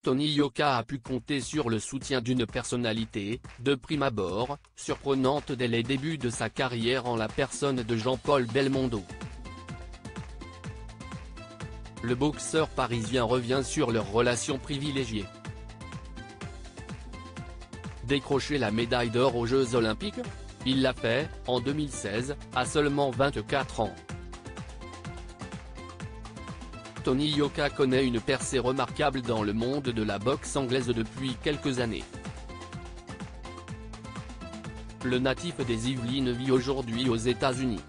Tony Yoka a pu compter sur le soutien d'une personnalité, de prime abord, surprenante dès les débuts de sa carrière en la personne de Jean-Paul Belmondo. Le boxeur parisien revient sur leur relation privilégiée. Décrocher la médaille d'or aux Jeux Olympiques? Il l'a fait, en 2016, à seulement 24 ans. Tony Yoka connaît une percée remarquable dans le monde de la boxe anglaise depuis quelques années. Le natif des Yvelines vit aujourd'hui aux États-Unis.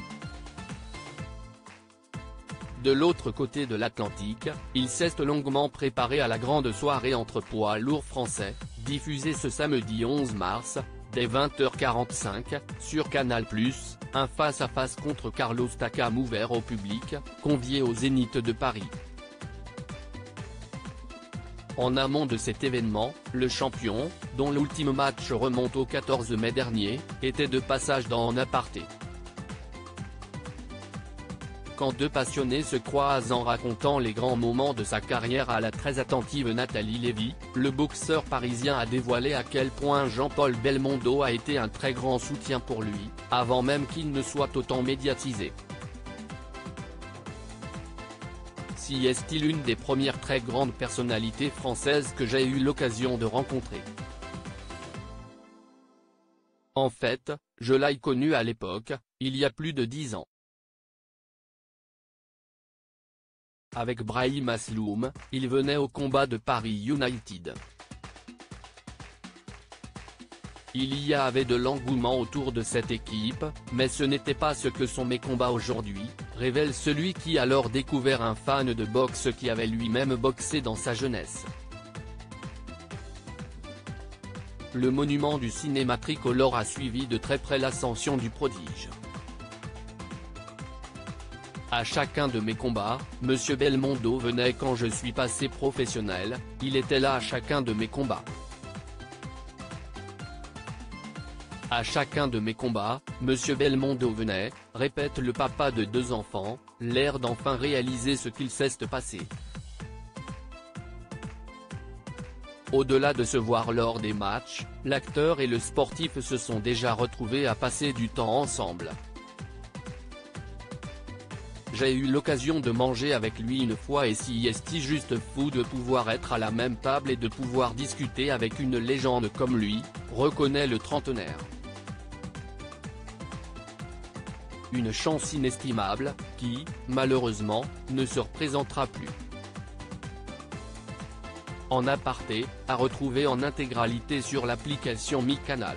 De l'autre côté de l'Atlantique, il s'est longuement préparé à la grande soirée entre poids lourds français, diffusée ce samedi 11 mars, dès 20h45, sur Canal+, un face-à-face contre Carlos Takam ouvert au public, convié au Zénith de Paris. En amont de cet événement, le champion, dont l'ultime match remonte au 14 mai dernier, était de passage dans un aparté. Quand deux passionnés se croisent en racontant les grands moments de sa carrière à la très attentive Nathalie Lévy, le boxeur parisien a dévoilé à quel point Jean-Paul Belmondo a été un très grand soutien pour lui, avant même qu'il ne soit autant médiatisé. Si est-il une des premières très grandes personnalités françaises que j'ai eu l'occasion de rencontrer. En fait, je l'ai connu à l'époque, il y a plus de 10 ans. Avec Brahim Asloum, il venait au combat de Paris United. Il y avait de l'engouement autour de cette équipe, mais ce n'était pas ce que sont mes combats aujourd'hui, révèle celui qui a alors découvert un fan de boxe qui avait lui-même boxé dans sa jeunesse. Le monument du cinéma tricolore a suivi de très près l'ascension du prodige. À chacun de mes combats, Monsieur Belmondo venait quand je suis passé professionnel, il était là à chacun de mes combats. À chacun de mes combats, Monsieur Belmondo venait, répète le papa de 2 enfants, l'air d'enfin réaliser ce qu'il s'est passé. Au-delà de se voir lors des matchs, l'acteur et le sportif se sont déjà retrouvés à passer du temps ensemble. J'ai eu l'occasion de manger avec lui une fois et si est juste fou de pouvoir être à la même table et de pouvoir discuter avec une légende comme lui, reconnaît le trentenaire. Une chance inestimable, qui, malheureusement, ne se représentera plus. En aparté, à retrouver en intégralité sur l'application MyCanal.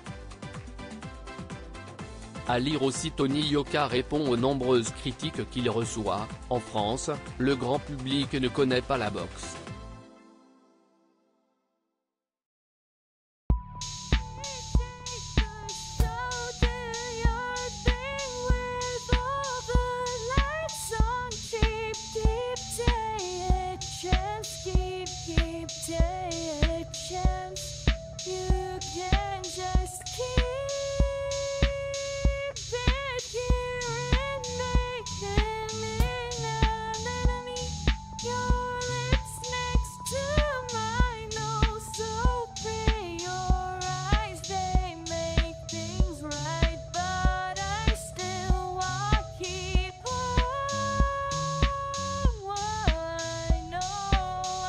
À lire aussi Tony Yoka répond aux nombreuses critiques qu'il reçoit. En France, le grand public ne connaît pas la boxe.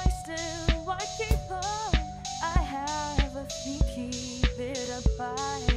Keep it up.